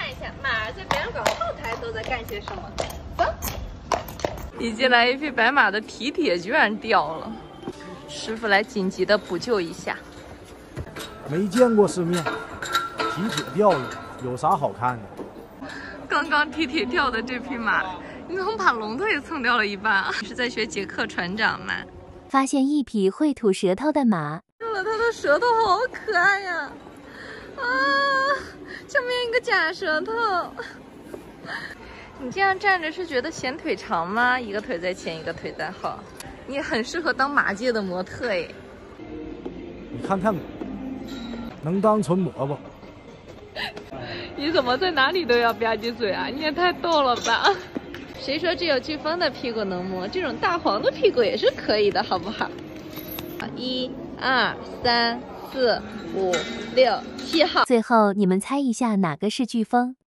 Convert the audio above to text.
一下马儿在表演馆后台都在干些什么。走。一进来，一匹白马的蹄铁居然掉了，师傅来紧急的补救一下。 没见过世面，蹄铁掉了，有啥好看的？ 刚刚蹄铁掉的这匹马，你怎么把龙头也蹭掉了一半啊？你是在学杰克船长吗？ 发现一匹会吐舌头的马， 看了它的舌头好可爱呀！啊，上面一个假舌头。你这样站着是觉得显腿长吗？一个腿在前，一个腿在后，你很适合当马界的模特哎。 你看看我，能当纯萝卜。 你怎么在哪里都要吧唧嘴啊？你也太逗了吧！谁说只有飓风的屁股能摸？这种大黄的屁股也是可以的，好不好？1、2、3、4、5、6、7号。 最后你们猜一下哪个是飓风？